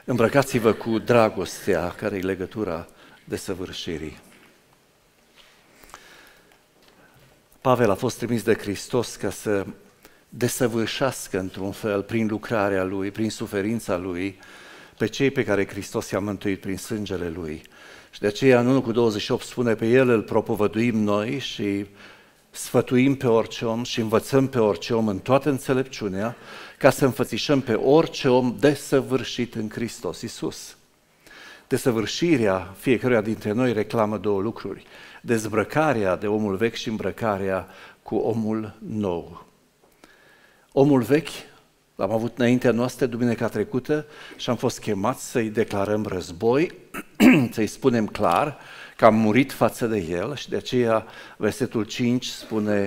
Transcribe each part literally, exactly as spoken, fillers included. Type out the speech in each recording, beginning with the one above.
Îmbrăcați-vă cu dragostea care e legătura desăvârșirii. Pavel a fost trimis de Hristos ca să desăvârșească într-un fel, prin lucrarea Lui, prin suferința Lui, pe cei pe care Hristos i-a mântuit prin sângele Lui. Și de aceea în unu cu douăzeci și opt spune, pe El îl propovăduim noi și sfătuim pe orice om și învățăm pe orice om în toată înțelepciunea, ca să înfățișăm pe orice om desăvârșit în Hristos Iisus. Desăvârșirea fiecăruia dintre noi reclamă două lucruri: dezbrăcarea de omul vechi și îmbrăcarea cu omul nou. Omul vechi l-am avut înaintea noastră duminica trecută și am fost chemați să-i declarăm război, să-i spunem clar că am murit față de el și de aceea versetul cinci spune: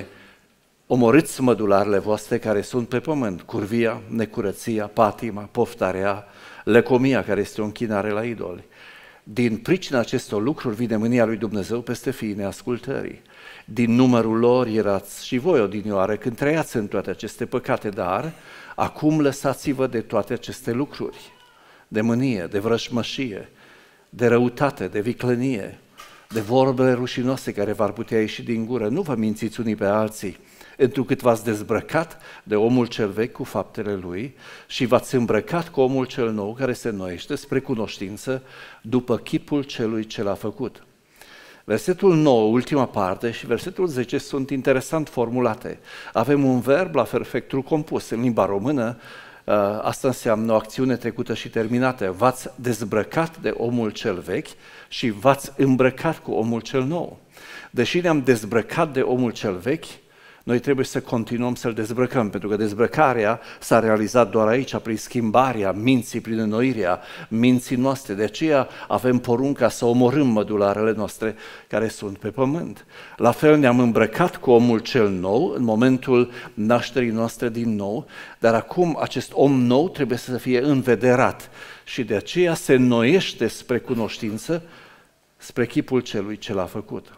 omorâți mădularele voastre care sunt pe pământ, curvia, necurăția, patima, poftarea, lăcomia care este o închinare la idoli. Din pricina acestor lucruri vine mânia lui Dumnezeu peste fiii neascultării. Din numărul lor erați și voi odinioară când trăiați în toate aceste păcate, dar acum lăsați-vă de toate aceste lucruri, de mânie, de vrăjmășie, de răutate, de viclănie, de vorbele rușinoase care v-ar putea ieși din gură. Nu vă mințiți unii pe alții, întrucât v-ați dezbrăcat de omul cel vechi cu faptele lui și v-ați îmbrăcat cu omul cel nou care se înnoiește spre cunoștință după chipul celui ce l-a făcut. Versetul nouă, ultima parte, și versetul zece sunt interesant formulate. Avem un verb la perfectul compus. În limba română asta înseamnă o acțiune trecută și terminată. V-ați dezbrăcat de omul cel vechi și v-ați îmbrăcat cu omul cel nou. Deși ne-am dezbrăcat de omul cel vechi, noi trebuie să continuăm să-l dezbrăcăm, pentru că dezbrăcarea s-a realizat doar aici, prin schimbarea minții, prin înnoirea minții noastre. De aceea avem porunca să omorâm mădularele noastre care sunt pe pământ. La fel ne-am îmbrăcat cu omul cel nou în momentul nașterii noastre din nou, dar acum acest om nou trebuie să fie învederat și de aceea se înnoiește spre cunoștință, spre chipul celui ce l-a făcut.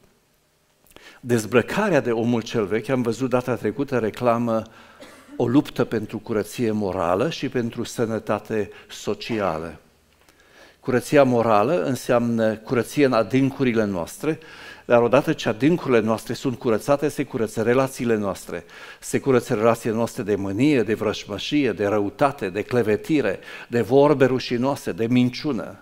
Dezbrăcarea de omul cel vechi, am văzut data trecută, reclamă o luptă pentru curăție morală și pentru sănătate socială. Curăția morală înseamnă curăție în adâncurile noastre, dar odată ce adâncurile noastre sunt curățate, se curăță relațiile noastre. Se curăță relațiile noastre de mânie, de vrăjmășie, de răutate, de clevetire, de vorbe rușinoase, de minciună.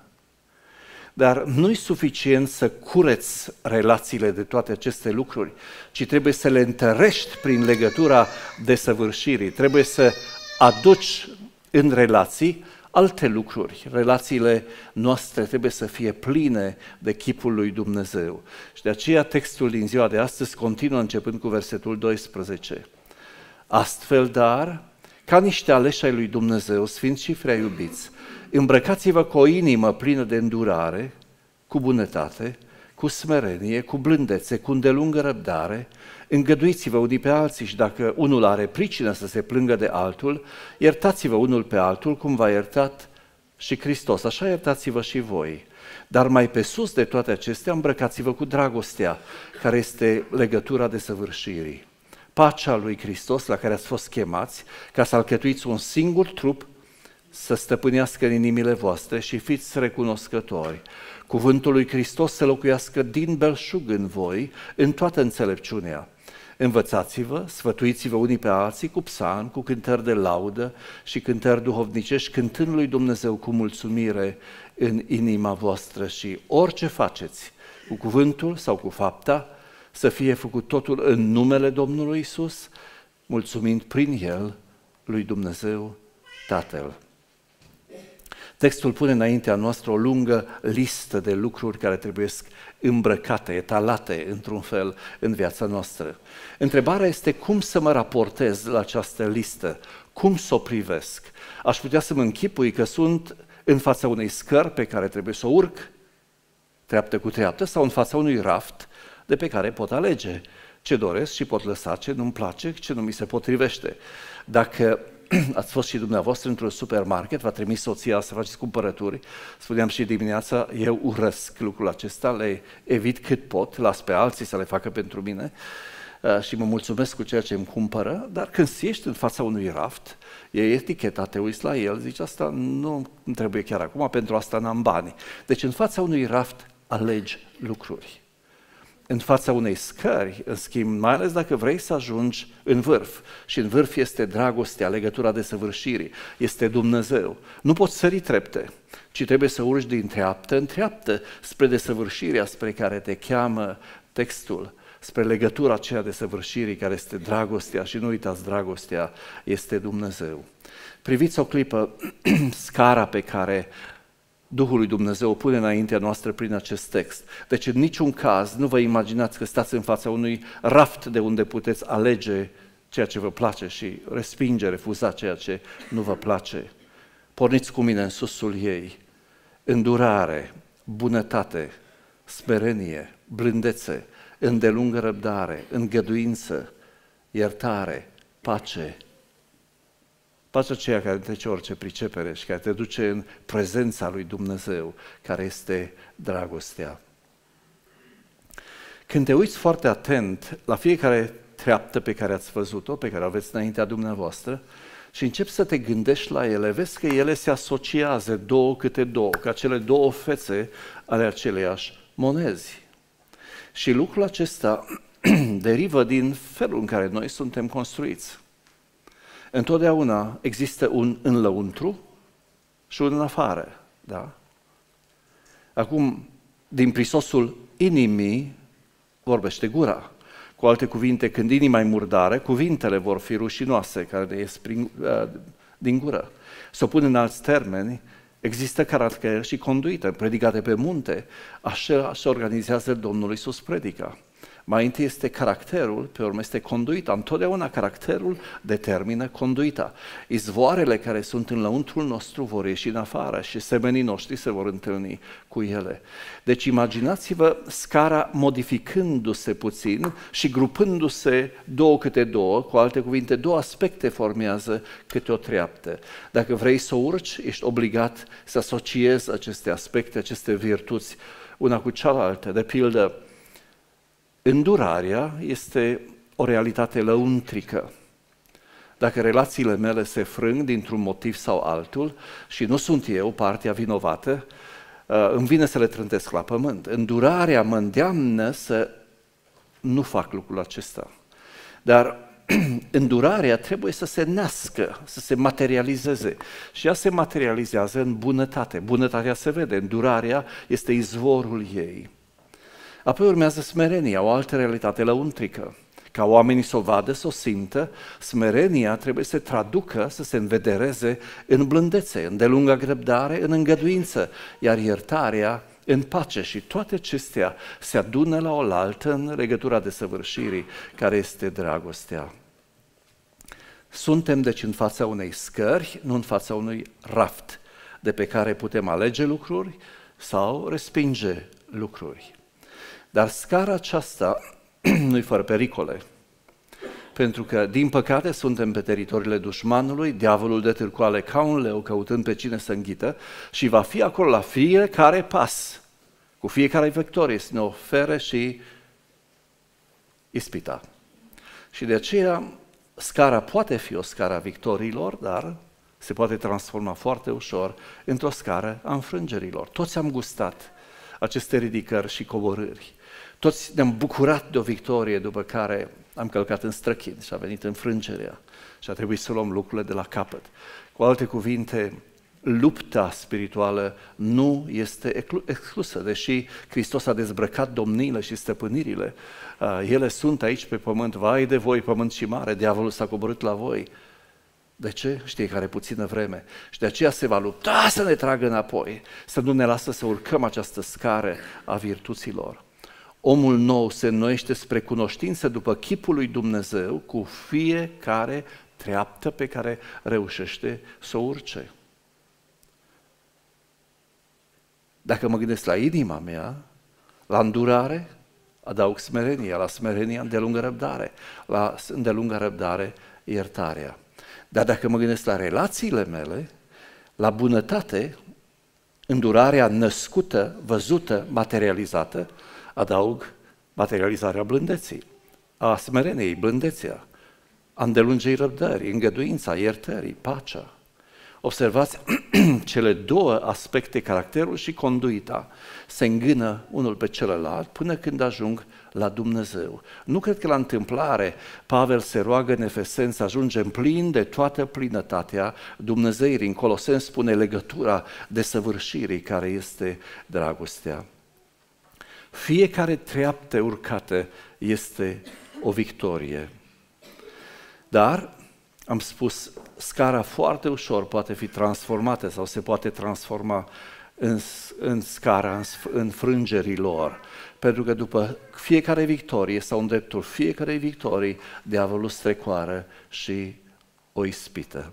Dar nu e suficient să cureți relațiile de toate aceste lucruri, ci trebuie să le întărești prin legătura desăvârșirii. Trebuie să aduci în relații alte lucruri. Relațiile noastre trebuie să fie pline de chipul lui Dumnezeu. Și de aceea textul din ziua de astăzi continuă începând cu versetul doisprezece. Astfel, dar, ca niște aleși ai lui Dumnezeu, sfinți și prea iubiți, îmbrăcați-vă cu o inimă plină de îndurare, cu bunătate, cu smerenie, cu blândețe, cu îndelungă răbdare, îngăduiți-vă unii pe alții și dacă unul are pricină să se plângă de altul, iertați-vă unul pe altul cum v-a iertat și Hristos, așa iertați-vă și voi. Dar mai pe sus de toate acestea, îmbrăcați-vă cu dragostea, care este legătura desăvârșirii. Pacea lui Hristos la care ați fost chemați, ca să alcătuiți un singur trup, să stăpânească în inimile voastre și fiți recunoscători. Cuvântul lui Hristos să locuiască din belșug în voi, în toată înțelepciunea. Învățați-vă, sfătuiți-vă unii pe alții cu psalmi, cu cântări de laudă și cântări duhovnicești, cântând lui Dumnezeu cu mulțumire în inima voastră și orice faceți, cu cuvântul sau cu fapta, să fie făcut totul în numele Domnului Iisus, mulțumind prin El lui Dumnezeu Tatăl. Textul pune înaintea noastră o lungă listă de lucruri care trebuie îmbrăcate, etalate într-un fel în viața noastră. Întrebarea este cum să mă raportez la această listă, cum să o privesc. Aș putea să mă închipui că sunt în fața unei scări pe care trebuie să o urc, treaptă cu treaptă, sau în fața unui raft de pe care pot alege ce doresc și pot lăsa ce nu-mi place, ce nu mi se potrivește. Dacă ați fost și dumneavoastră într-un supermarket, v-a trimis soția să faceți cumpărături, spuneam și dimineața, eu urăsc lucrul acesta, le evit cât pot, las pe alții să le facă pentru mine. și mă mulțumesc cu ceea ce îmi cumpără, dar când ești în fața unui raft, e etichetat, te uiți la el, zici, asta nu îmi trebuie chiar acum, pentru asta n-am bani. Deci în fața unui raft alegi lucruri. În fața unei scări, în schimb, mai ales dacă vrei să ajungi în vârf, și în vârf este dragostea, legătura de săvârșire, este Dumnezeu. Nu poți sări trepte, ci trebuie să urci din treaptă în treaptă spre desăvârșirea spre care te cheamă textul, spre legătura aceea de săvârșire care este dragostea, și nu uitați, dragostea este Dumnezeu. Priviți o clipă scara pe care Duhul lui Dumnezeu o pune înaintea noastră prin acest text. Deci în niciun caz nu vă imaginați că stați în fața unui raft de unde puteți alege ceea ce vă place și respinge, refuza ceea ce nu vă place. Porniți cu mine în susul ei. Îndurare, bunătate, smerenie, blândețe, îndelungă răbdare, îngăduință, iertare, pace. Pacea aceea care trece orice pricepere și care te duce în prezența lui Dumnezeu, care este dragostea. Când te uiți foarte atent la fiecare treaptă pe care ați văzut-o, pe care o aveți înaintea dumneavoastră, și începi să te gândești la ele, vezi că ele se asociază două câte două, ca cele două fețe ale aceleiași monezi. Și lucrul acesta derivă din felul în care noi suntem construiți. Întotdeauna există un în lăuntru și un în afară, da? Acum, din prisosul inimii vorbește gura. Cu alte cuvinte, când inima e murdară, cuvintele vor fi rușinoase care ne ies prin, uh, din gură. Să o pun în alți termeni, există caracter și conduită. Predicate pe munte, așa se organizează Domnul Iisus predica. Mai întâi este caracterul, pe urmă este conduita. Întotdeauna caracterul determină conduita. Izvoarele care sunt în lăuntrul nostru vor ieși în afară și semenii noștri se vor întâlni cu ele. Deci imaginați-vă scara modificându-se puțin și grupându-se două câte două, cu alte cuvinte, două aspecte formează câte o treaptă. Dacă vrei să urci, ești obligat să asociezi aceste aspecte, aceste virtuți, una cu cealaltă. De pildă, îndurarea este o realitate lăuntrică. Dacă relațiile mele se frâng dintr-un motiv sau altul și nu sunt eu partea vinovată, îmi vine să le trântesc la pământ. Îndurarea mă îndeamnă să nu fac lucrul acesta. Dar îndurarea trebuie să se nască, să se materializeze. Și ea se materializează în bunătate. Bunătatea se vede, îndurarea este izvorul ei. Apoi urmează smerenia, o altă realitate lăuntrică. Ca oamenii să o vadă, să o simtă, smerenia trebuie să se traducă, să se învedereze în blândețe, în delungă răbdare, în îngăduință, iar iertarea în pace. Și toate acestea se adună la oaltă în legătura de săvârșirii, care este dragostea. Suntem deci în fața unei scări, nu în fața unui raft, de pe care putem alege lucruri sau respinge lucruri. Dar scara aceasta nu-i fără pericole, pentru că, din păcate, suntem pe teritoriile dușmanului, diavolul de târcoale ca un leu, căutând pe cine să înghită, și va fi acolo la fiecare pas, cu fiecare victorie, să ne ofere și ispita. Și de aceea, scara poate fi o scară a victoriilor, dar se poate transforma foarte ușor într-o scară a înfrângerilor. Toți am gustat aceste ridicări și coborâri. Toți ne-am bucurat de o victorie, după care am călcat în străchin și a venit înfrângerea și a trebuit să luăm lucrurile de la capăt. Cu alte cuvinte, lupta spirituală nu este exclusă, deși Hristos a dezbrăcat domniile și stăpânirile. Ele sunt aici pe pământ, vai de voi, pământ și mare, diavolul s-a coborât la voi. De ce? Știi, care puțină vreme. Și de aceea se va lupta să ne tragă înapoi, să nu ne lasă să urcăm această scară a virtuților. Omul nou se înnoiește spre cunoștință după chipul lui Dumnezeu cu fiecare treaptă pe care reușește să o urce. Dacă mă gândesc la inima mea, la îndurare, adaug smerenia, la smerenia îndelungă răbdare, la îndelungă răbdare iertarea. Dar dacă mă gândesc la relațiile mele, la bunătate, îndurarea născută, văzută, materializată, adaug materializarea blândeții. a smereniei, blândețea, a îndelungei răbdării, îngăduința, iertării, pacea. Observați, cele două aspecte, caracterul și conduita, se îngână unul pe celălalt până când ajung la Dumnezeu. Nu cred că la întâmplare Pavel se roagă în Efeseni să ajungem plin de toată plinătatea Dumnezeirii. În Coloseni spune legătura desăvârșirii care este dragostea. Fiecare treaptă urcată este o victorie. Dar, am spus, scara foarte ușor poate fi transformată sau se poate transforma în, în scara, în, în frângerii lor. Pentru că după fiecare victorie sau în dreptul fiecare victorii, diavolul strecoară și o ispită.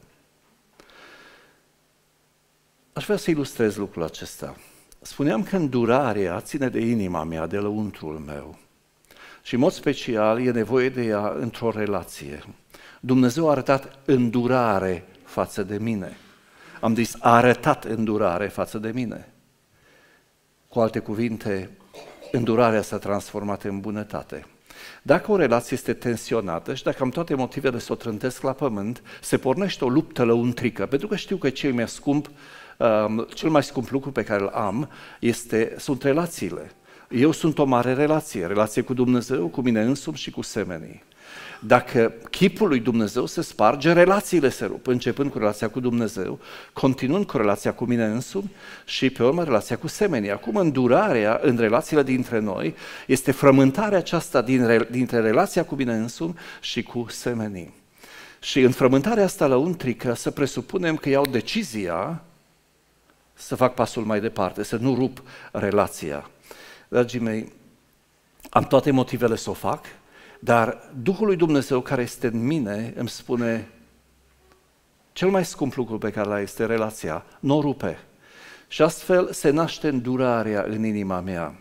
Aș vrea să ilustrez lucrul acesta. Spuneam că îndurarea ține de inima mea, de lăuntrul meu. Și în mod special e nevoie de ea într-o relație. Dumnezeu a arătat îndurare față de mine. Am zis, a arătat îndurare față de mine. Cu alte cuvinte, îndurarea s-a transformat în bunătate. Dacă o relație este tensionată și dacă am toate motivele să o trântesc la pământ, se pornește o luptă lăuntrică, pentru că știu că cel mai scump, um, cel mai scump lucru pe care îl am este, sunt relațiile. Eu sunt o mare relație, relație cu Dumnezeu, cu mine însumi și cu semenii. Dacă chipul lui Dumnezeu se sparge, relațiile se rup, începând cu relația cu Dumnezeu, continuând cu relația cu mine însumi și pe urmă relația cu semenii. Acum îndurarea în relațiile dintre noi este frământarea aceasta din, dintre relația cu mine însumi și cu semenii. Și în frământarea asta lăuntrică să presupunem că iau decizia să fac pasul mai departe, să nu rup relația. Dragii mei, am toate motivele să o fac, dar Duhul lui Dumnezeu care este în mine îmi spune cel mai scump lucru pe care l-ai este relația, nu o rupe. Și astfel se naște îndurarea în inima mea.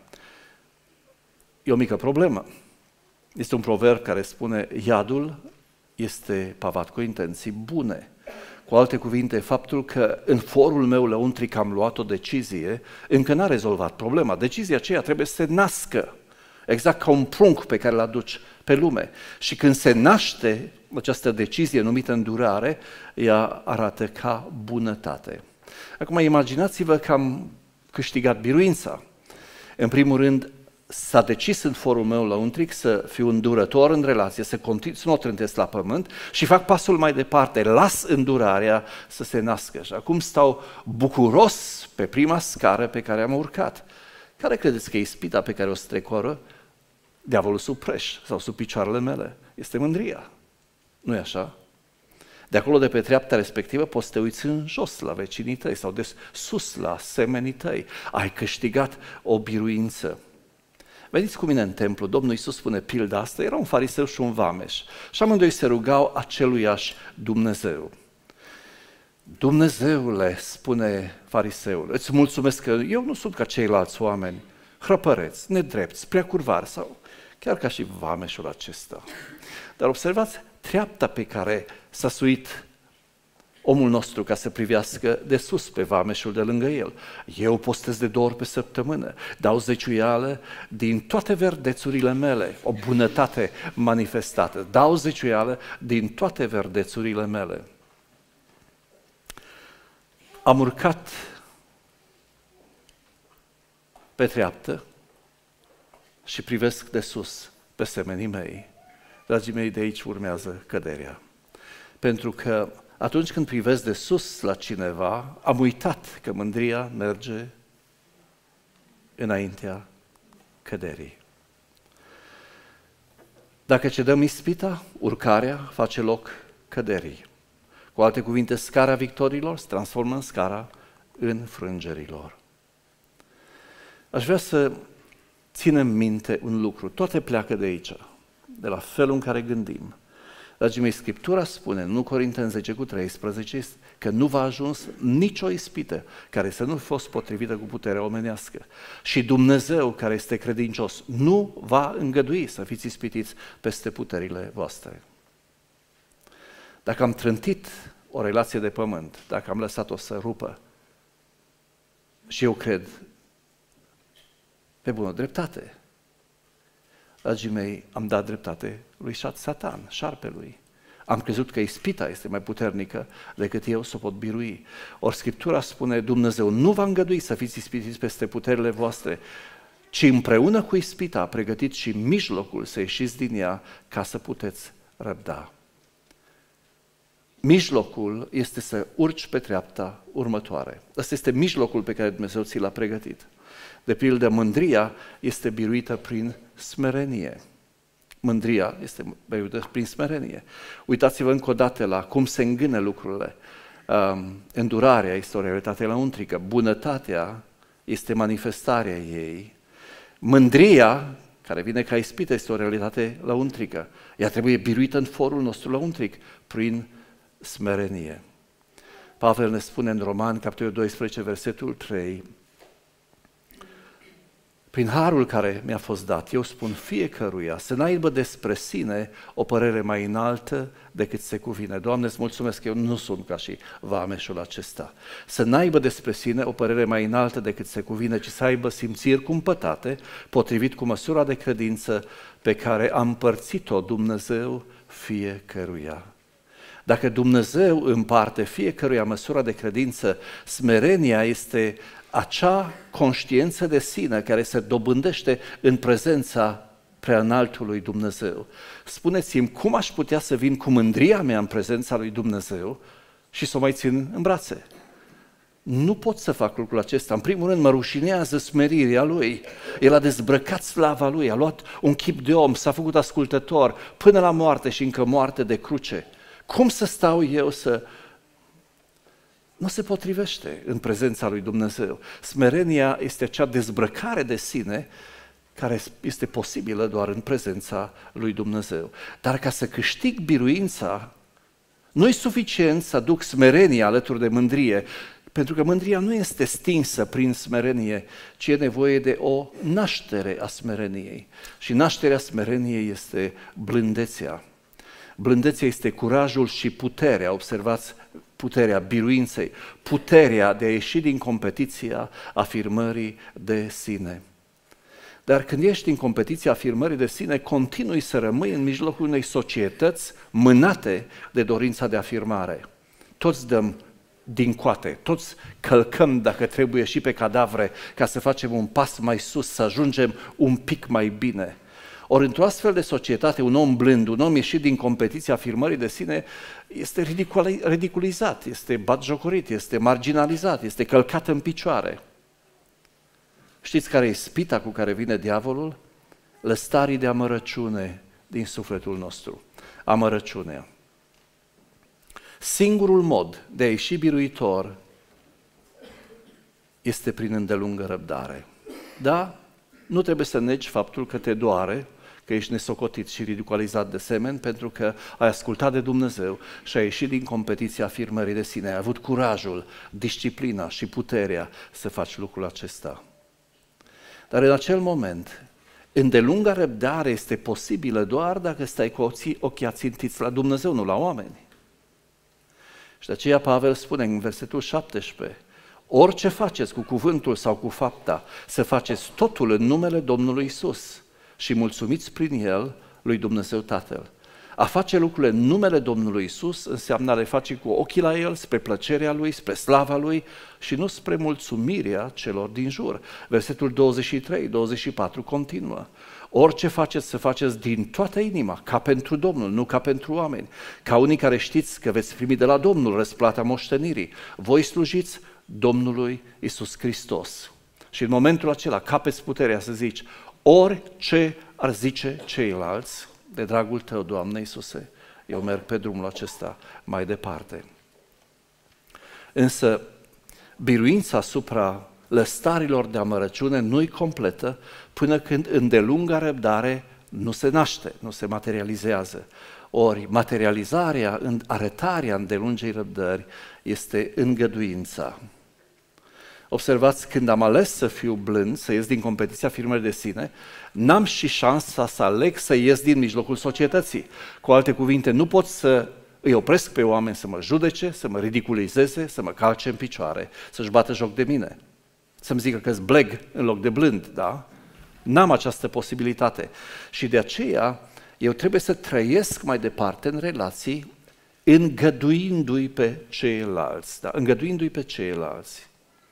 E o mică problemă. Este un proverb care spune iadul este pavat cu intenții bune. Cu alte cuvinte, faptul că în forul meu lăuntric am luat o decizie, încă n-a rezolvat problema. Decizia aceea trebuie să se nască. Exact ca un prunc pe care îl aduci pe lume. Și când se naște această decizie numită îndurare, ea arată ca bunătate. Acum imaginați-vă că am câștigat biruința. În primul rând, s-a decis în forul meu lăuntric să fiu îndurător în relație, să continui, să nu o trântesc la pământ și fac pasul mai departe, las îndurarea să se nască. Și acum stau bucuros pe prima scară pe care am urcat. Care credeți că e ispita pe care o strecoară diavolul sub preș sau sub picioarele mele? Este mândria. Nu-i așa? De acolo, de pe treapta respectivă, poți să te uiți în jos la vecinii tăi sau de sus la semenii tăi. Ai câștigat o biruință. Veniți cu mine în templu, Domnul Iisus spune pilda asta, era un fariseu și un vameș și amândoi se rugau aceluiași Dumnezeu. Dumnezeule, spune fariseul, îți mulțumesc că eu nu sunt ca ceilalți oameni, hrăpăreți, nedrepți, prea curvari sau chiar ca și vameșul acesta. Dar observați treapta pe care s-a suit omul nostru ca să privească de sus pe vameșul de lângă el. Eu postez de două ori pe săptămână, dau zeciuială din toate verdețurile mele, o bunătate manifestată, dau zeciuială din toate verdețurile mele. Am urcat pe treaptă și privesc de sus pe semenii mei. Dragii mei, de aici urmează căderea. Pentru că atunci când privesc de sus la cineva, am uitat că mândria merge înaintea căderii. Dacă cedăm ispita, urcarea face loc căderii. Cu alte cuvinte, scara victoriilor se transformă în scara înfrângerilor. Aș vrea să ținem minte un lucru. Toate pleacă de aici, de la felul în care gândim. Dragii mei, Scriptura spune în unu Corinteni zece cu treisprezece că nu v-a ajuns nicio ispită care să nu fi fost potrivită cu puterea omenească. Și Dumnezeu, care este credincios, nu va îngădui să fiți ispitiți peste puterile voastre. Dacă am trântit o relație de pământ, dacă am lăsat-o să rupă, și eu cred pe bună dreptate, Dragii mei, am dat dreptate lui Satan, șarpelui. Am crezut că ispita este mai puternică decât eu să o pot birui. Ori Scriptura spune, Dumnezeu nu va îngădui să fiți ispitiți peste puterile voastre, ci împreună cu ispita a pregătit și mijlocul să ieșiți din ea ca să puteți răbda. Mijlocul este să urci pe treapta următoare. Ăsta este mijlocul pe care Dumnezeu ți l-a pregătit. De pildă, mândria este biruită prin smerenie. Mândria este biruită prin smerenie. Uitați-vă încă o dată la cum se îngână lucrurile. Um, îndurarea este o realitate lăuntrică. Bunătatea este manifestarea ei. Mândria, care vine ca ispită, este o realitate lăuntrică. Ea trebuie biruită în forul nostru lăuntric, prin smerenie. Pavel ne spune în Romani, capitolul doisprezece, versetul trei, prin harul care mi-a fost dat, eu spun fiecăruia să n-aibă despre sine o părere mai înaltă decât se cuvine. Doamne, îți mulțumesc că eu nu sunt ca și vameșul acesta. Să n-aibă despre sine o părere mai înaltă decât se cuvine, ci să aibă simțiri cumpătate, potrivit cu măsura de credință pe care a împărțit-o Dumnezeu fiecăruia. Dacă Dumnezeu împarte fiecăruia măsura de credință, smerenia este acea conștiință de sine care se dobândește în prezența preanaltului Dumnezeu. Spuneți-mi, cum aș putea să vin cu mândria mea în prezența lui Dumnezeu și să o mai țin în brațe? Nu pot să fac lucrul acesta. În primul rând mă rușinează smerirea Lui. El a dezbrăcat slava Lui, a luat un chip de om, s-a făcut ascultător până la moarte și încă moarte de cruce. Cum să stau eu să... Nu se potrivește în prezența lui Dumnezeu. Smerenia este acea dezbrăcare de sine care este posibilă doar în prezența lui Dumnezeu. Dar ca să câștig biruința, nu e suficient să aduc smerenia alături de mândrie, pentru că mândria nu este stinsă prin smerenie, ci e nevoie de o naștere a smereniei. Și nașterea smereniei este blândețea. Blândețea este curajul și puterea, observați, puterea biruinței, puterea de a ieși din competiția afirmării de sine. Dar când ești în competiția afirmării de sine, continui să rămâi în mijlocul unei societăți mânate de dorința de afirmare. Toți dăm din coate, toți călcăm dacă trebuie și pe cadavre ca să facem un pas mai sus, să ajungem un pic mai bine. Ori într-o astfel de societate, un om blând, un om ieșit din competiția afirmării de sine, este ridiculizat, este batjocorit, este marginalizat, este călcat în picioare. Știți care e ispita cu care vine diavolul? Lăstarii de amărăciune din sufletul nostru. Amărăciunea. Singurul mod de a ieși biruitor este prin îndelungă răbdare. Da? Nu trebuie să negi faptul că te doare, că ești nesocotit și ridiculizat de semeni, pentru că ai ascultat de Dumnezeu și ai ieșit din competiția afirmării de sine. Ai avut curajul, disciplina și puterea să faci lucrul acesta. Dar în acel moment, îndelunga răbdare este posibilă doar dacă stai cu ochii ațintiți la Dumnezeu, nu la oameni. Și de aceea Pavel spune în versetul șaptesprezece, orice faceți cu cuvântul sau cu fapta, să faceți totul în numele Domnului Iisus și mulțumiți prin El lui Dumnezeu Tatăl. A face lucrurile în numele Domnului Iisus înseamnă a le face cu ochii la El, spre plăcerea Lui, spre slava Lui și nu spre mulțumirea celor din jur. Versetul douăzeci și trei douăzeci și patru continuă. Orice faceți, să faceți din toată inima, ca pentru Domnul, nu ca pentru oameni. Ca unii care știți că veți primi de la Domnul răsplata moștenirii. Voi slujiți Domnului Iisus Hristos. Și în momentul acela capeți puterea să zici, orice ar zice ceilalți, de dragul Tău, Doamne Iisuse, eu merg pe drumul acesta mai departe. Însă, biruința asupra lăstarilor de amărăciune nu-i completă până când îndelunga răbdare nu se naște, nu se materializează. Ori materializarea, arătarea îndelungei răbdări este îngăduința. Observați, când am ales să fiu blând, să ies din competiția afirmării de sine, n-am și șansa să aleg să ies din mijlocul societății. Cu alte cuvinte, nu pot să îi opresc pe oameni să mă judece, să mă ridiculizeze, să mă calce în picioare, să-și bată joc de mine. Să-mi zică că-s bleg în loc de blând, da? N-am această posibilitate. Și de aceea eu trebuie să trăiesc mai departe în relații îngăduindu-i pe ceilalți, da? Îngăduindu-i pe ceilalți.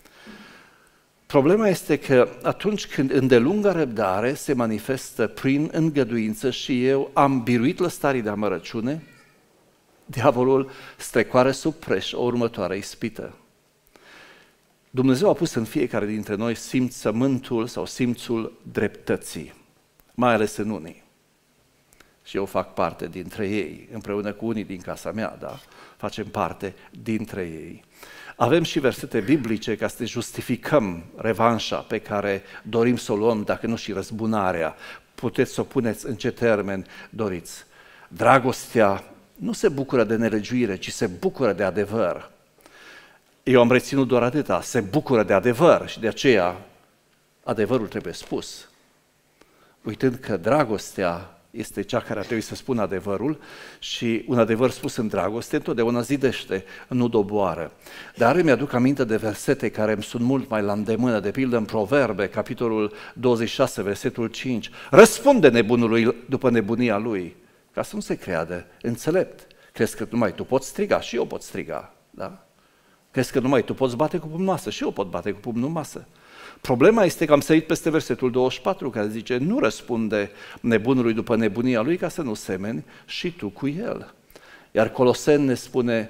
Problema este că atunci când îndelunga răbdare se manifestă prin îngăduință și eu am biruit lăstarii de amărăciune, diavolul strecoară sub preș o următoare ispită. Dumnezeu a pus în fiecare dintre noi simțământul sau simțul dreptății, mai ales în unii. Și eu fac parte dintre ei, împreună cu unii din casa mea, da? Facem parte dintre ei. Avem și versete biblice ca să justificăm revanșa pe care dorim să o luăm, dacă nu și răzbunarea. Puteți să o puneți în ce termen doriți. Dragostea nu se bucură de nelegiuire, ci se bucură de adevăr. Eu am reținut doar atâta, se bucură de adevăr și de aceea adevărul trebuie spus. Uitând că dragostea este cea care ar trebui să spună adevărul și un adevăr spus în dragoste întotdeauna zidește, nu doboară. Dar îmi aduc aminte de versete care îmi sunt mult mai la îndemână, de pildă în Proverbe, capitolul douăzeci și șase, versetul cinci. Răspunde nebunului după nebunia lui, ca să nu se creadă înțelept. Crezi că numai tu poți striga? Și eu pot striga. Da? Crezi că numai tu poți bate cu pumnul în masă? Și eu pot bate cu pumnul în masă. Problema este că am sărit peste versetul douăzeci și patru, care zice, nu răspunde nebunului după nebunia lui ca să nu semeni și tu cu el. Iar Coloseni ne spune,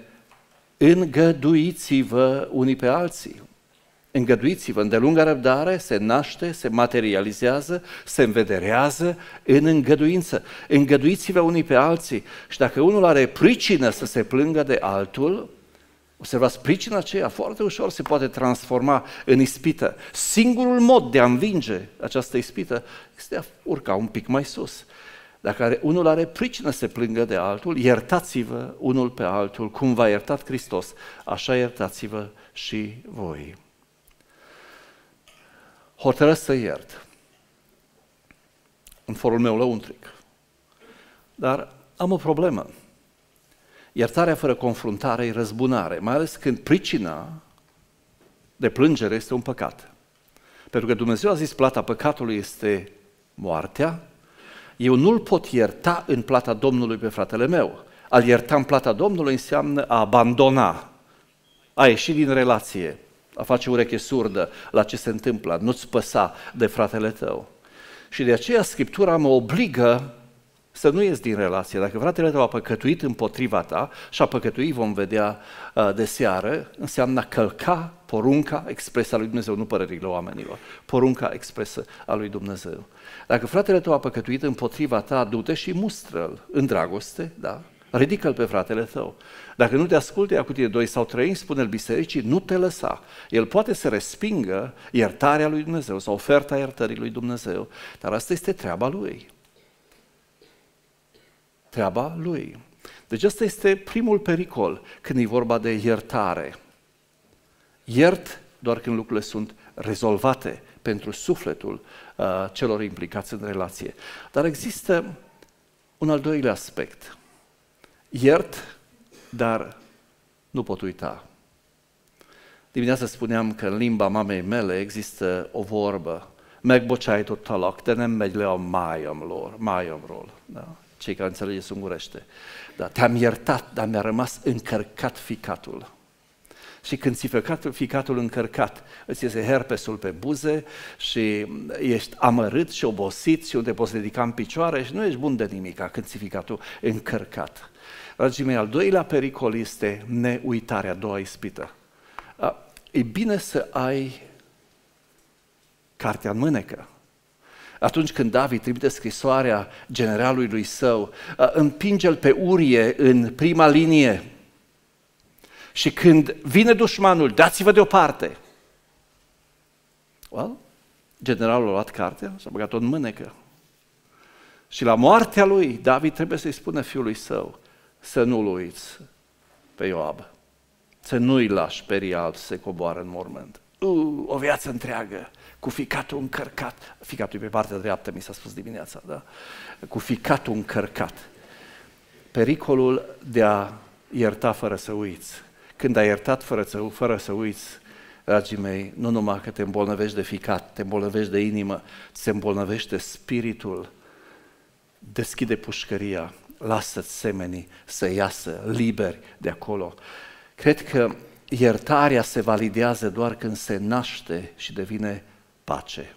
îngăduiți-vă unii pe alții. Îngăduiți-vă, îndelunga răbdare se naște, se materializează, se învederează în îngăduință. Îngăduiți-vă unii pe alții și dacă unul are pricină să se plângă de altul, observați, pricina aceea foarte ușor se poate transforma în ispită. Singurul mod de a învinge această ispită este a urca un pic mai sus. Dacă are, unul are pricină să se plângă de altul, iertați-vă unul pe altul, cum v-a iertat Hristos, așa iertați-vă și voi. Hotărăsc să iert în forul meu lăuntric, dar am o problemă. Iertarea fără confruntare e răzbunare, mai ales când pricina de plângere este un păcat. Pentru că Dumnezeu a zis plata păcatului este moartea, eu nu-l pot ierta în plata Domnului pe fratele meu. A-l ierta în plata Domnului înseamnă a abandona, a ieși din relație, a face ureche surdă la ce se întâmplă, nu-ți păsa de fratele tău. Și de aceea Scriptura mă obligă să nu ies din relație. Dacă fratele tău a păcătuit împotriva ta și a păcătuit, vom vedea uh, de seară, înseamnă a călca porunca expresă a lui Dumnezeu, nu părerile oamenilor, porunca expresă a lui Dumnezeu. Dacă fratele tău a păcătuit împotriva ta, du-te și mustră-l în dragoste, da? Ridică-l pe fratele tău. Dacă nu te ascultă, ia cu tine doi sau trei, spune-l bisericii, nu te lăsa. El poate să respingă iertarea lui Dumnezeu sau oferta iertării lui Dumnezeu, dar asta este treaba lui. Treaba lui. Deci ăsta este primul pericol când e vorba de iertare. Iert doar când lucrurile sunt rezolvate pentru sufletul uh, celor implicați în relație. Dar există un al doilea aspect. Iert, dar nu pot uita. Dimineața spuneam că în limba mamei mele există o vorbă. Megbocsájtott talak, de nem megy le a májamról, májamról. Da? Cei care înțelegeți ungurește. Da, te-am iertat, dar mi-a rămas încărcat ficatul. Și când ți ficatul, ficatul încărcat, îți iese herpesul pe buze și ești amărât și obosit și unde poți ridica în picioare și nu ești bun de nimica când ți ficatul încărcat. Dragii mei, al doilea pericol este neuitarea, a doua ispită. E bine să ai cartea în mânecă. Atunci când David trimite scrisoarea generalului lui său, împinge-l pe Urie în prima linie și când vine dușmanul, dați-vă deoparte. Well, generalul a luat cartea și a băgat-o în mânecă. Și la moartea lui, David trebuie să-i spună fiului său să nu-l uiți pe Ioab, să nu-i lași pe Rial să se coboară în mormânt. Uh, o viață întreagă, cu ficatul încărcat, ficatul e pe partea dreaptă, mi s-a spus dimineața, da? Cu ficatul încărcat. Pericolul de a ierta fără să uiți. Când ai iertat fără să, fără să uiți, dragii mei, nu numai că te îmbolnăvești de ficat, te îmbolnăvești de inimă, ți se îmbolnăvește spiritul. Deschide pușcăria, lasă-ți semenii să iasă liberi de acolo. Cred că iertarea se validează doar când se naște și devine pace.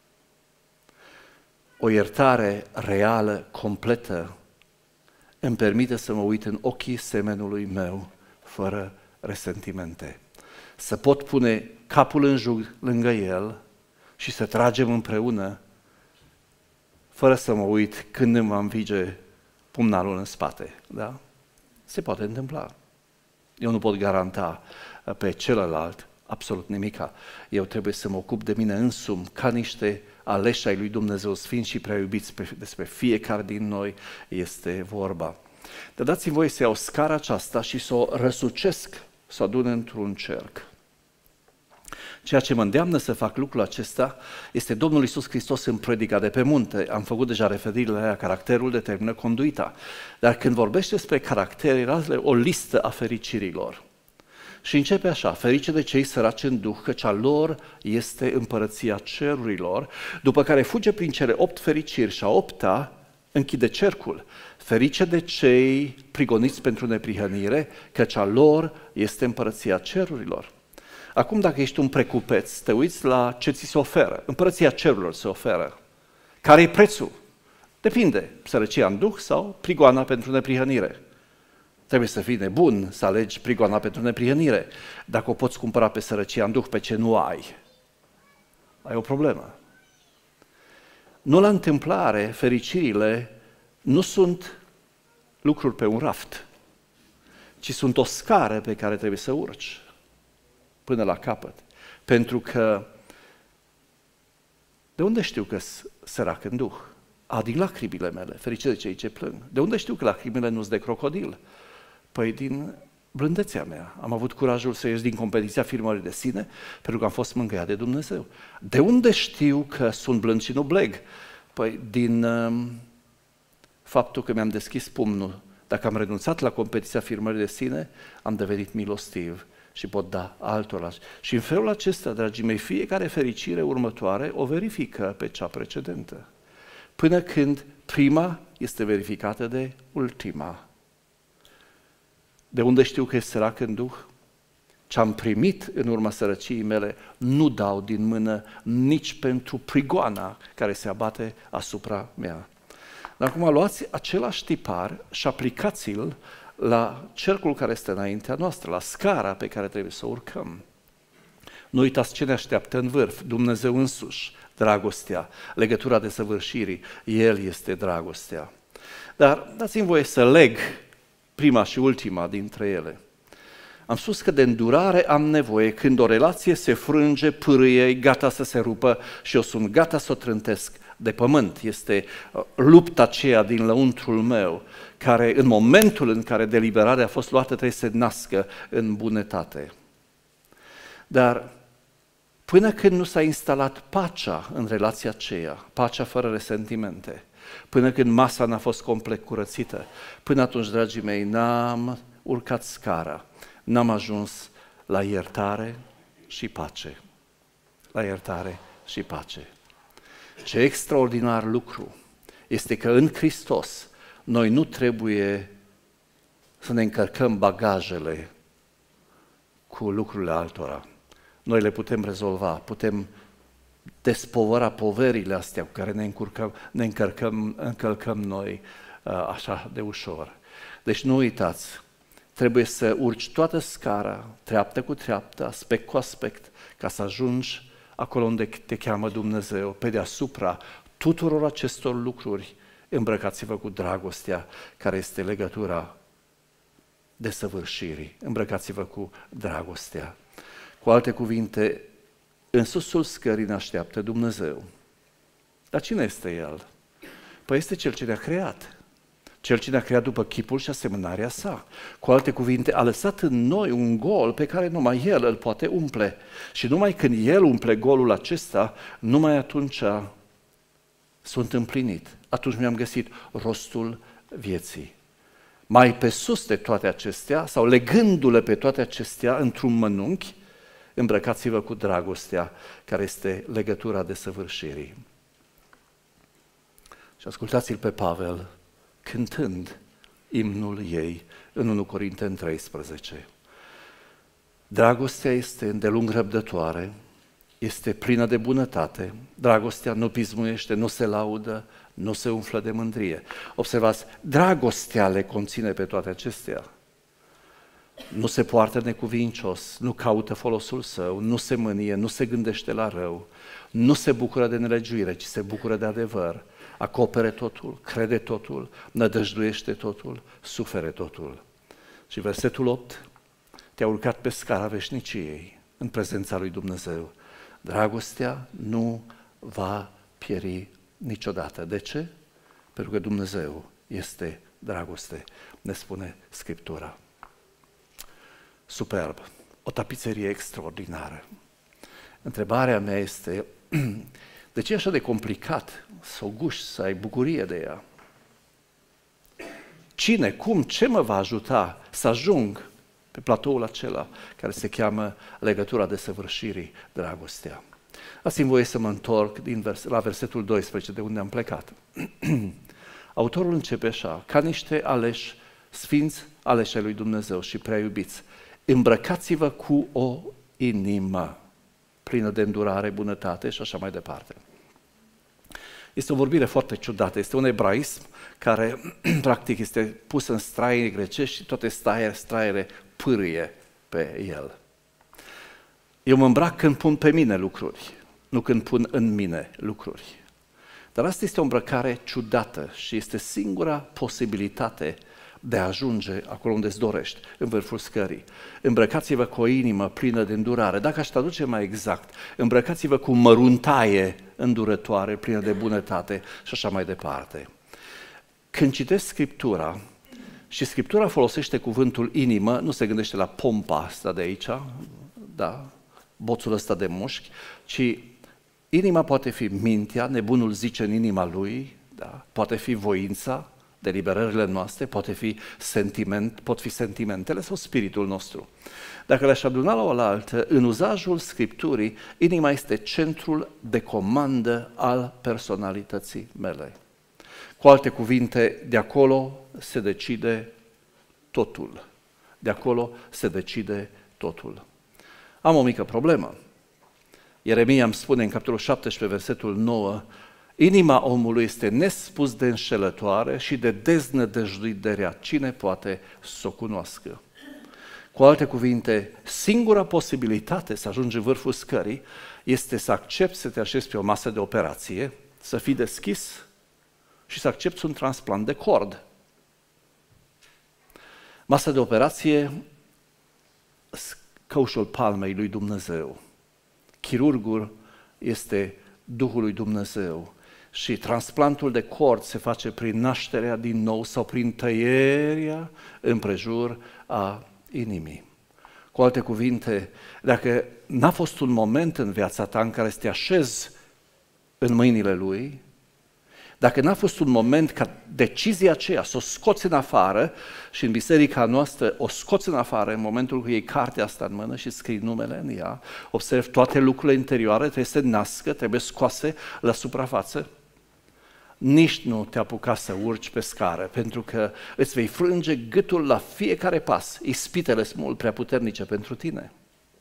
O iertare reală, completă, îmi permite să mă uit în ochii semenului meu, fără resentimente. Să pot pune capul în jug lângă el și să tragem împreună, fără să mă uit când îmi va învige pumnalul în spate. Da? Se poate întâmpla. Eu nu pot garanta pe celălalt absolut nimica. Eu trebuie să mă ocup de mine însumi, ca niște aleși ai lui Dumnezeu sfinți și prea iubiți. Despre fiecare din noi este vorba. Dar dați-mi voie să iau scara aceasta și să o răsucesc, să o adun într-un cerc. Ceea ce mă îndeamnă să fac lucrul acesta este Domnul Iisus Hristos în predica de pe munte. Am făcut deja referire la caracterul determină conduita. Dar când vorbește despre caracter, era o listă a fericirilor. Și începe așa: ferice de cei săraci în duh, căci a lor este împărăția cerurilor, după care fuge prin cele opt fericiri și a opta închide cercul. Ferice de cei prigoniți pentru neprihănire, căci a lor este împărăția cerurilor. Acum, dacă ești un precupeț, te uiți la ce ți se oferă. Împărăția cerurilor se oferă. Care e prețul? Depinde. Sărăcia în duh sau prigoana pentru neprihănire. Trebuie să fii nebun să alegi prigoana pentru neprihănire. Dacă o poți cumpăra pe sărăcia în duh, pe ce nu ai, ai o problemă. Nu la întâmplare, fericirile nu sunt lucruri pe un raft, ci sunt o scară pe care trebuie să urci până la capăt. Pentru că, de unde știu că sărac în duh? A, din lacrimile mele, ferice de cei ce plâng. De unde știu că lacrimile nu-s de crocodil? Păi din blândețea mea. Am avut curajul să ies din competiția firmării de sine, pentru că am fost mângâiat de Dumnezeu. De unde știu că sunt blând și nu bleg? Păi din um, faptul că mi-am deschis pumnul. Dacă am renunțat la competiția firmării de sine, am devenit milostiv și pot da altora. Și în felul acesta, dragii mei, fiecare fericire următoare o verifică pe cea precedentă, până când prima este verificată de ultima. De unde știu că e sărac în duh? Ce am primit în urma sărăciei mele nu dau din mână nici pentru prigoana care se abate asupra mea. Dar acum luați același tipar și aplicați-l la cercul care este înaintea noastră, la scara pe care trebuie să urcăm. Nu uitați ce ne așteaptă în vârf: Dumnezeu însuși, dragostea, legătura desăvârșirii. El este dragostea. Dar dați-mi voie să leg prima și ultima dintre ele. Am spus că de îndurare am nevoie când o relație se frânge, pârâie, e gata să se rupă și eu sunt gata să o trântesc de pământ. Este lupta aceea din lăuntrul meu, care în momentul în care deliberarea a fost luată trebuie să se nască în bunătate. Dar până când nu s-a instalat pacea în relația aceea, pacea fără resentimente, până când masa n-a fost complet curățită, până atunci, dragii mei, n-am urcat scara, n-am ajuns la iertare și pace. La iertare și pace. Ce extraordinar lucru este că în Hristos noi nu trebuie să ne încărcăm bagajele cu lucrurile altora. Noi le putem rezolva, putem despovăra poverile astea cu care ne încurcăm, ne încărcăm, încălcăm noi așa de ușor. Deci nu uitați, trebuie să urci toată scara, treaptă cu treaptă, aspect cu aspect, ca să ajungi acolo unde te cheamă Dumnezeu, pe deasupra tuturor acestor lucruri. Îmbrăcați-vă cu dragostea, care este legătura desăvârșirii. Îmbrăcați-vă cu dragostea. Cu alte cuvinte, în susul scării ne așteaptă Dumnezeu. Dar cine este El? Păi este Cel ce ne-a creat. Cel ce ne-a creat după chipul și asemănarea sa. Cu alte cuvinte, a lăsat în noi un gol pe care numai El îl poate umple. Și numai când El umple golul acesta, numai atunci sunt împlinit. Atunci mi-am găsit rostul vieții. Mai pe sus de toate acestea, sau legându-le pe toate acestea într-un mănunchi, Îmbrăcați-vă cu dragostea, care este legătura desăvârșirii. Și ascultați-l pe Pavel cântând imnul ei în unu Corinteni treisprezece. Dragostea este îndelung răbdătoare, este plină de bunătate, dragostea nu pismuiește, nu se laudă, nu se umflă de mândrie. Observați, dragostea le conține pe toate acestea. Nu se poartă necuvincios, nu caută folosul său, nu se mânie, nu se gândește la rău, nu se bucură de nelegiuire, ci se bucură de adevăr, acopere totul, crede totul, nădăjduiește totul, sufere totul. Și versetul opt, te-a urcat pe scara veșniciei, în prezența lui Dumnezeu. Dragostea nu va pieri niciodată. De ce? Pentru că Dumnezeu este dragoste, ne spune Scriptura. Superb, o tapiserie extraordinară. Întrebarea mea este, de ce e așa de complicat să o guși, să ai bucurie de ea? Cine, cum, ce mă va ajuta să ajung pe platoul acela care se cheamă legătura desăvârșirii, dragostea? Dați-mi voie să mă întorc din vers- la versetul doisprezece, de unde am plecat. Autorul începe așa, ca niște aleși, sfinți aleși ai lui Dumnezeu și prea iubiți, îmbrăcați-vă cu o inimă plină de îndurare, bunătate și așa mai departe. Este o vorbire foarte ciudată, este un ebraism care practic este pus în straie grecești și toate straiele pârâie pe el. Eu mă îmbrac când pun pe mine lucruri, nu când pun în mine lucruri. Dar asta este o îmbrăcare ciudată și este singura posibilitate de a ajunge acolo unde îți dorești, în vârful scării. Îmbrăcați-vă cu o inimă plină de îndurare. Dacă aș traduce mai exact, îmbrăcați-vă cu măruntaie îndurătoare, plină de bunătate și așa mai departe. Când citești Scriptura, și Scriptura folosește cuvântul inimă, nu se gândește la pompa asta de aici, da, boțul ăsta de mușchi, ci inima poate fi mintea, nebunul zice în inima lui, da, poate fi voința, deliberările noastre, poate fi sentiment, pot fi sentimentele sau spiritul nostru. Dacă le-aș aduna la oaltă, în uzajul Scripturii, inima este centrul de comandă al personalității mele. Cu alte cuvinte, de acolo se decide totul. De acolo se decide totul. Am o mică problemă. Ieremia îmi spune în capitolul șaptesprezece, versetul nouă, inima omului este nespus de înșelătoare și de deznădăjduit de rea. Cine poate să o cunoască? Cu alte cuvinte, singura posibilitate să ajungi în vârful scării este să accepti să te așezi pe o masă de operație, să fii deschis și să accepti un transplant de cord. Masa de operație, căușul palmei lui Dumnezeu. Chirurgul este Duhul lui Dumnezeu și transplantul de cord se face prin nașterea din nou sau prin tăierea împrejur a inimii. Cu alte cuvinte, dacă n-a fost un moment în viața ta în care să te așezi în mâinile Lui, dacă n-a fost un moment ca decizia aceea să o scoți în afară și în biserica noastră o scoți în afară în momentul când iei cartea asta în mână și scrii numele în ea, observi toate lucrurile interioare, trebuie să se nască, trebuie scoase la suprafață, nici nu te apuca să urci pe scară, pentru că îți vei frânge gâtul la fiecare pas, ispitele sunt mult prea puternice pentru tine.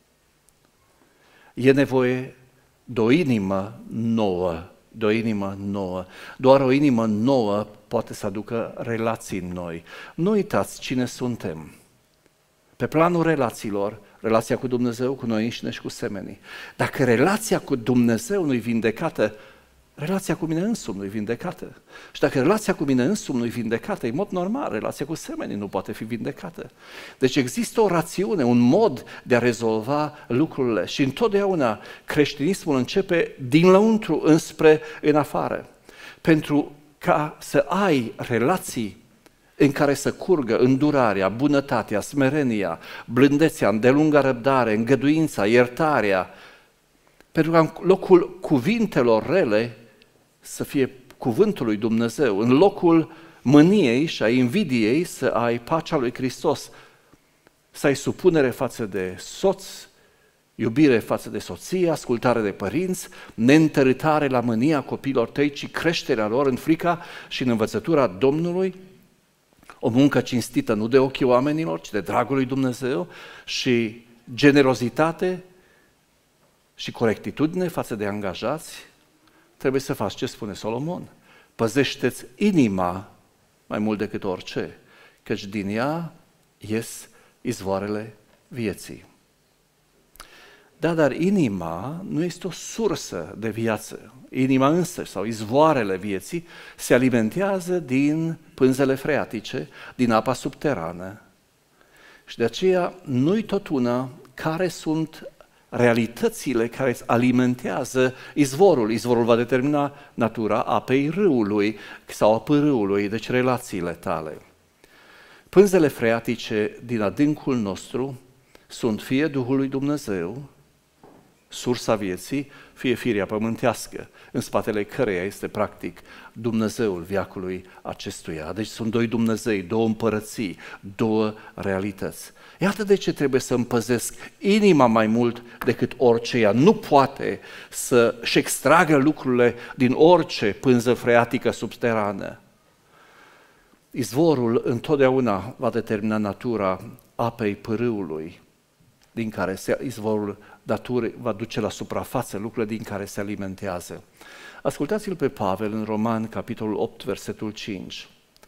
E nevoie de o inimă nouă, de o inimă nouă. Doar o inimă nouă poate să aducă relații noi. Nu uitați cine suntem. Pe planul relațiilor, relația cu Dumnezeu, cu noi înșine și cu semenii. Dacă relația cu Dumnezeu nu-i vindecată, relația cu mine însumi nu-i vindecată. Și dacă relația cu mine însumi nu-i vindecată, în mod normal, relația cu semenii nu poate fi vindecată. Deci există o rațiune, un mod de a rezolva lucrurile și întotdeauna creștinismul începe din lăuntru înspre în afară. Pentru ca să ai relații în care să curgă îndurarea, bunătatea, smerenia, blândețea, îndelunga răbdare, îngăduința, iertarea, pentru ca în locul cuvintelor rele să fie cuvântul lui Dumnezeu, în locul mâniei și a invidiei să ai pacea lui Hristos, să ai supunere față de soț, iubire față de soție, ascultare de părinți, neîntărâtare la mânia copiilor tăi, ci creșterea lor în frica și în învățătura Domnului, o muncă cinstită nu de ochii oamenilor, ci de dragul lui Dumnezeu, și generozitate și corectitudine față de angajați. Trebuie să faci ce spune Solomon. Păzește-ți inima mai mult decât orice, căci din ea ies izvoarele vieții. Da, dar inima nu este o sursă de viață. Inima însă, sau izvoarele vieții, se alimentează din pânzele freatice, din apa subterană. Și de aceea nu-i tot una care sunt realitățile care îți alimentează izvorul. Izvorul va determina natura apei râului sau a pârâului, deci relațiile tale. Pânzele freatice din adâncul nostru sunt fie Duhul lui Dumnezeu, sursa vieții, fie firea pământească, în spatele căreia este practic Dumnezeul veacului acestuia. Deci sunt doi Dumnezei, două împărății, două realități. Iată de ce trebuie să împăzesc inima mai mult decât orice. Ea nu poate să-și extragă lucrurile din orice pânză freatică subterană. Izvorul întotdeauna va determina natura apei pârâului, din care se, izvorul naturii va duce la suprafață lucrurile din care se alimentează. Ascultați-l pe Pavel în Roman, capitolul opt, versetul cinci.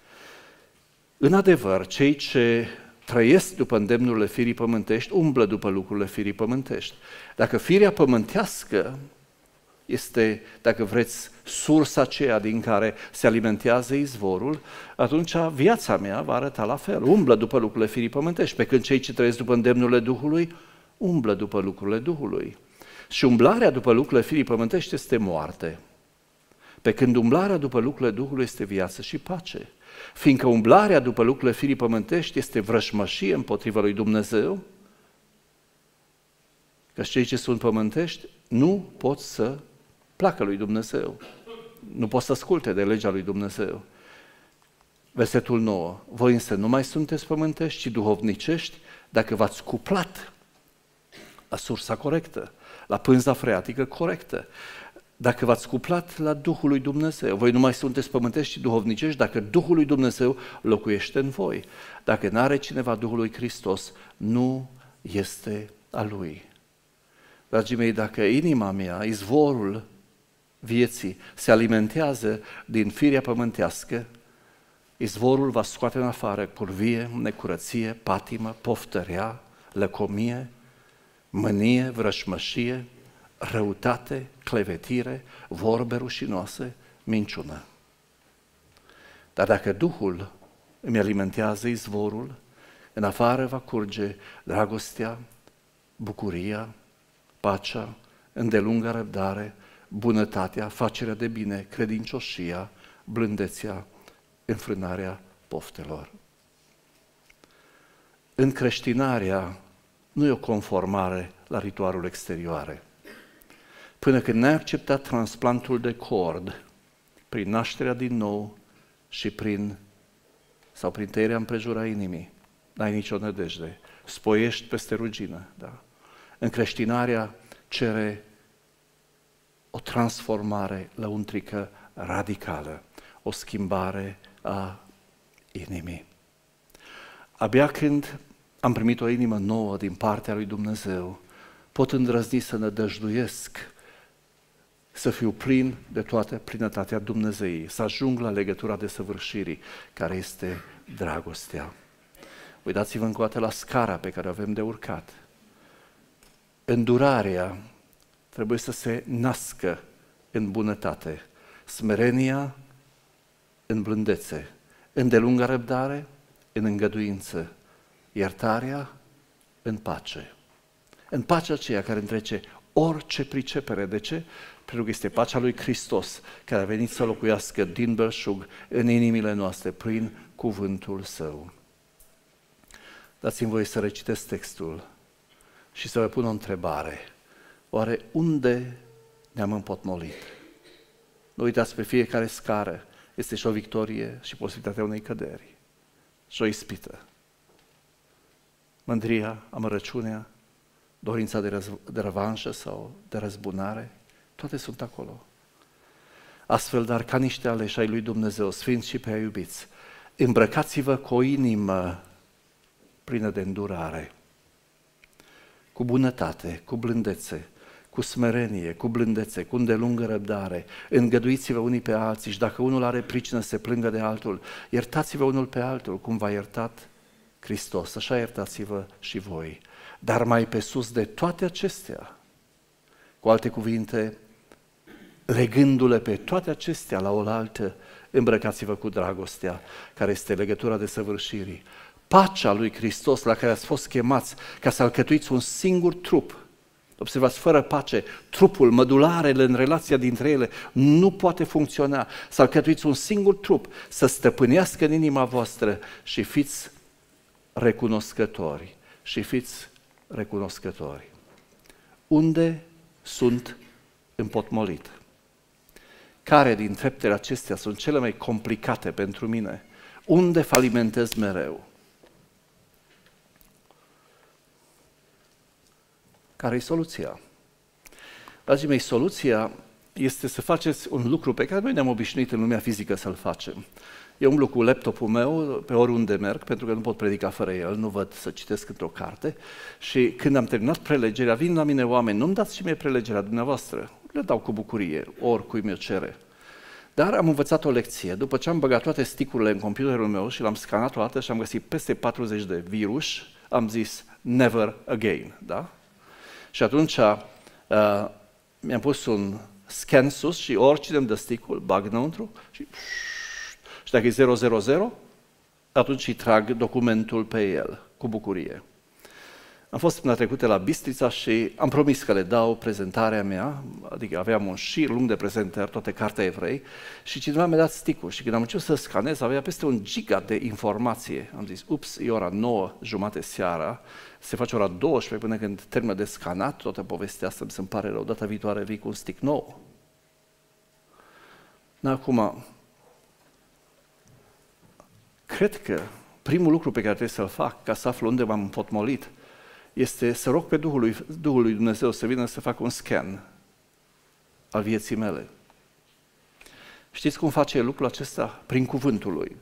În adevăr, cei ce trăiesc după îndemnurile firii pământești, umblă după lucrurile firii pământești. Dacă firea pământească este, dacă vreți, sursa aceea din care se alimentează izvorul, atunci viața mea va arăta la fel. Umblă după lucrurile firii pământești, pe când cei ce trăiesc după îndemnurile Duhului, umblă după lucrurile Duhului. Și umblarea după lucrurile firii pământești este moarte, pe când umblarea după lucrurile Duhului este viață și pace. Fiindcă umblarea după lucrurile firii pământești este vrăjmășie împotriva lui Dumnezeu, că cei ce sunt pământești nu pot să placă lui Dumnezeu, nu pot să asculte de legea lui Dumnezeu. Versetul nouă. Voi însă nu mai sunteți pământești, ci duhovnicești, dacă v-ați cuplat la sursa corectă, la pânza freatică corectă. Dacă v-ați cuplat la Duhul lui Dumnezeu, voi nu mai sunteți pământești, ci duhovnicești, dacă Duhul lui Dumnezeu locuiește în voi. Dacă n-are cineva Duhul lui Hristos, nu este a lui. Dragii mei, dacă inima mea, izvorul vieții, se alimentează din firea pământească, izvorul va scoate în afară curvie, necurăție, patimă, poftărea, lăcomie, mânie, vrășmășie, răutate, clevetire, vorbe rușinoase, minciună. Dar dacă Duhul îmi alimentează izvorul, în afară va curge dragostea, bucuria, pacea, îndelunga răbdare, bunătatea, facerea de bine, credincioșia, blândețea, înfrânarea poftelor. Încreștinarea nu e o conformare la ritualul exterioare. Până când n-ai acceptat transplantul de cord, prin nașterea din nou și prin, sau prin tăierea împrejura inimii, n-ai nicio nădejde, spoiești peste rugină. Da? Încreștinarea cere o transformare lăuntrică radicală, o schimbare a inimii. Abia când am primit o inimă nouă din partea lui Dumnezeu, pot îndrăzni să nădăjduiesc, să fiu plin de toată plinătatea Dumnezeii, să ajung la legătura desăvârșirii, care este dragostea. Uitați-vă încă o dată la scara pe care o avem de urcat. Îndurarea trebuie să se nască în bunătate, smerenia în blândețe, îndelunga răbdare în îngăduință, iertarea în pace. În pacea aceea care întrece orice pricepere. De ce? Pentru că este pacea lui Hristos care a venit să locuiască din belșug în inimile noastre prin cuvântul Său. Dați-mi voie să recitesc textul și să vă pun o întrebare. Oare unde ne-am împotmolit? Nu uitați, pe fiecare scară este și o victorie și posibilitatea unei căderi și o ispită. Mândria, amărăciunea, dorința de, răz- de revanșă sau de răzbunare, toate sunt acolo. Astfel, dar ca niște aleși ai lui Dumnezeu, sfinți și pe ai iubiți, îmbrăcați-vă cu o inimă plină de îndurare, cu bunătate, cu blândețe, cu smerenie, cu blândețe, cu îndelungă răbdare, îngăduiți-vă unii pe alții și dacă unul are pricină să se plângă de altul, iertați-vă unul pe altul, cum v-a iertat Hristos, așa iertați-vă și voi. Dar mai pe sus de toate acestea, cu alte cuvinte, legându-le pe toate acestea la oaltă, îmbrăcați-vă cu dragostea, care este legătura desăvârșirii. Pacea lui Hristos la care ați fost chemați ca să alcătuiți un singur trup. Observați, fără pace, trupul, mădularele în relația dintre ele nu poate funcționa. Să alcătuiți un singur trup, să stăpânească în inima voastră și fiți recunoscători. Și fiți recunoscători. Unde sunt împotmolit? Care din treptele acestea sunt cele mai complicate pentru mine? Unde falimentez mereu? Care e soluția? Dragii mei, soluția este să faceți un lucru pe care noi ne-am obișnuit în lumea fizică să-l facem. Eu umblu cu laptopul meu pe oriunde merg, pentru că nu pot predica fără el, nu văd să citesc într-o carte. Și când am terminat prelegerea, vin la mine oameni, nu-mi dați și mie prelegerea dumneavoastră. Le dau cu bucurie, oricui mi-o cere. Dar am învățat o lecție. După ce am băgat toate sticurile în computerul meu și l-am scanat o dată și am găsit peste patruzeci de virus, am zis never again, da? Și atunci uh, mi-am pus un scan sus și oricine îmi dă sticul, bag înăuntru și, și dacă e zero zero zero, atunci îi trag documentul pe el, cu bucurie. Am fost până trecută la Bistrița și am promis că le dau prezentarea mea, adică aveam un șir lung de prezentări, toate cartea evrei, și cineva mi-a dat sticul și când am început să scanez, avea peste un giga de informație. Am zis, ups, e ora nouă, jumate seara, se face ora douăsprezece până când termină de scanat toată povestea asta, mi se pare rău, data viitoare vii cu un stick nou. Acum, cred că primul lucru pe care trebuie să-l fac ca să aflu unde m-am împotmolit este să rog pe Duhul lui, Duhul lui Dumnezeu să vină să facă un scan al vieții mele. Știți cum face lucrul acesta? Prin cuvântul lui.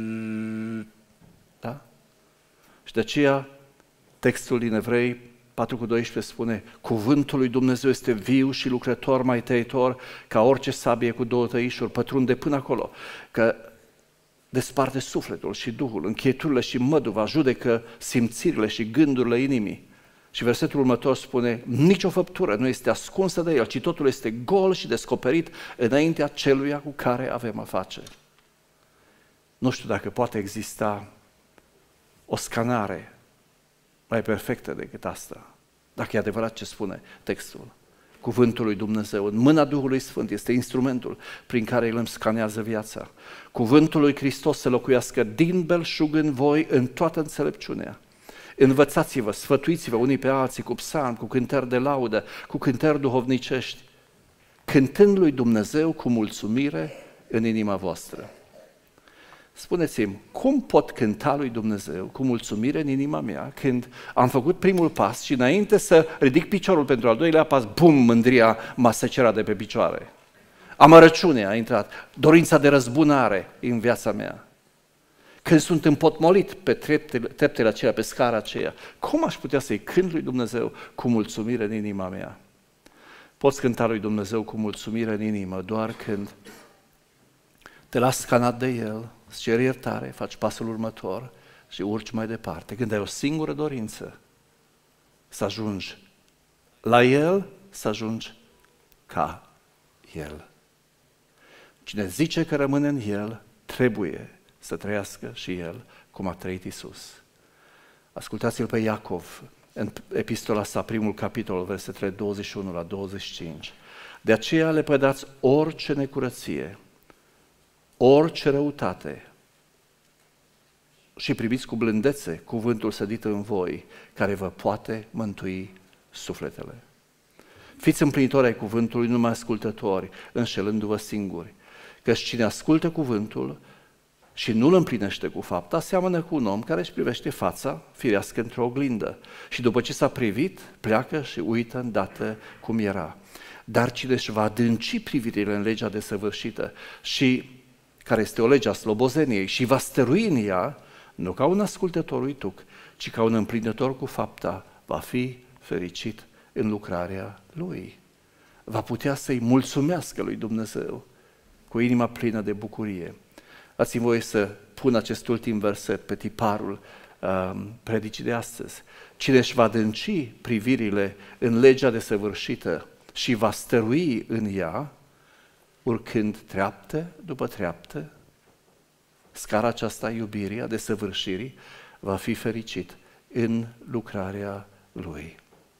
Da? Și de aceea textul din Evrei patru cu doisprezece spune cuvântul lui Dumnezeu este viu și lucrător mai tăitor ca orice sabie cu două tăișuri, pătrunde până acolo, că desparte sufletul și Duhul, încheieturile și măduva, judecă simțirile și gândurile inimii. Și versetul următor spune, nicio făptură nu este ascunsă de el, ci totul este gol și descoperit înaintea celuia cu care avem a face. Nu știu dacă poate exista o scanare mai perfectă decât asta, dacă e adevărat ce spune textul. Cuvântul lui Dumnezeu, în mâna Duhului Sfânt, este instrumentul prin care El îmi scanează viața. Cuvântul lui Hristos să locuiască din belșug în voi în toată înțelepciunea. Învățați-vă, sfătuiți-vă unii pe alții cu psalmi, cu cântări de laudă, cu cântări duhovnicești, cântând lui Dumnezeu cu mulțumire în inima voastră. Spuneți-mi, cum pot cânta lui Dumnezeu cu mulțumire în inima mea când am făcut primul pas și înainte să ridic piciorul pentru al doilea pas, bum, mândria m-a secerat de pe picioare. Amărăciunea a intrat, dorința de răzbunare în viața mea. Când sunt împotmolit pe treptele, treptele acelea, pe scara aceea, cum aș putea să-i cânt lui Dumnezeu cu mulțumire în inima mea? Poți cânta lui Dumnezeu cu mulțumire în inimă doar când te lași scanat de El, îți ceri iertare, faci pasul următor și urci mai departe. Când ai o singură dorință, să ajungi la El, să ajungi ca El. Cine zice că rămâne în El, trebuie să trăiască și El cum a trăit Iisus. Ascultați-l pe Iacov în epistola sa, primul capitol, versetele douăzeci și unu la douăzeci și cinci. De aceea le pădați orice necurăție, orice răutate și priviți cu blândețe cuvântul sădit în voi, care vă poate mântui sufletele. Fiți împlinitori ai cuvântului, numai ascultători, înșelându-vă singuri, căci cine ascultă cuvântul și nu-l împlinește cu fapta, seamănă cu un om care își privește fața firească într-o oglindă și după ce s-a privit, pleacă și uită îndată cum era. Dar cine își va adânci privirile în legea desăvârșită și care este o lege a slobozeniei și va stărui în ea, nu ca un ascultător uituc, ci ca un împlinător cu fapta, va fi fericit în lucrarea lui. Va putea să-i mulțumească lui Dumnezeu cu inima plină de bucurie. Dați-mi voie să pun acest ultim verset pe tiparul uh, predicii de astăzi. Cine își va adânci privirile în legea desăvârșită și va stărui în ea, urcând treaptă după treaptă, scara aceasta a iubirii, a desăvârșirii, va fi fericit în lucrarea lui.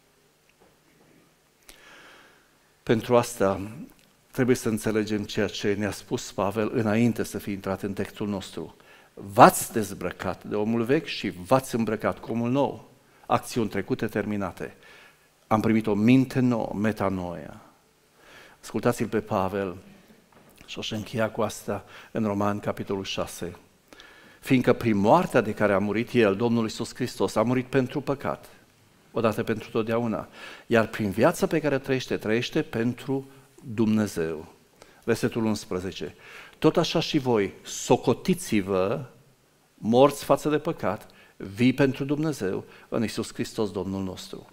Pentru asta trebuie să înțelegem ceea ce ne-a spus Pavel înainte să fie intrat în textul nostru. V-ați dezbrăcat de omul vechi și v-ați îmbrăcat cu omul nou. Acțiuni trecute terminate. Am primit o minte nouă, metanoia. Ascultați-l pe Pavel și o să încheia cu asta în Roman, capitolul șase. Fiindcă prin moartea de care a murit El, Domnul Iisus Hristos, a murit pentru păcat, odată pentru totdeauna, iar prin viața pe care trăiește, trăiește pentru Dumnezeu. Versetul unsprezece. Tot așa și voi, socotiți-vă morți față de păcat, vii pentru Dumnezeu în Iisus Hristos, Domnul nostru.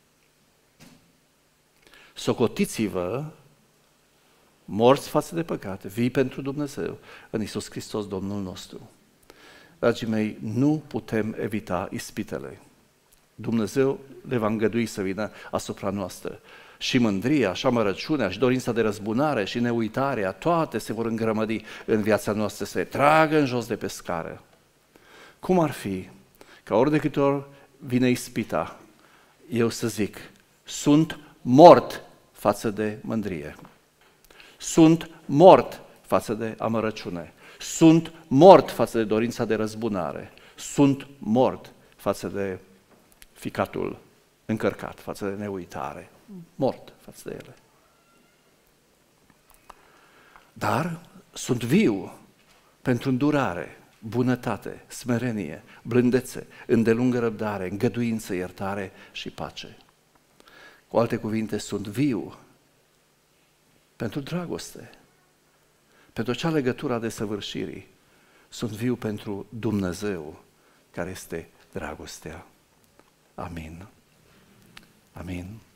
Socotiți-vă morți față de păcat, vii pentru Dumnezeu în Iisus Hristos, Domnul nostru. Dragii mei, nu putem evita ispitele. Dumnezeu le va îngădui să vină asupra noastră. Și mândria, și amărăciunea, și dorința de răzbunare, și neuitarea, toate se vor îngrămădi în viața noastră, să se tragă în jos de pe scară. Cum ar fi ca ori de câte ori vine ispita, eu să zic, sunt mort față de mândrie, sunt mort față de amărăciune, sunt mort față de dorința de răzbunare, sunt mort față de ficatul încărcat, față de neuitare, mort față de ele. Dar sunt viu pentru îndurare, bunătate, smerenie, blândețe, îndelungă răbdare, îngăduință, iertare și pace. Cu alte cuvinte, sunt viu pentru dragoste, pentru acea legătură a desăvârșirii. Sunt viu pentru Dumnezeu, care este dragostea. Amin. Amin.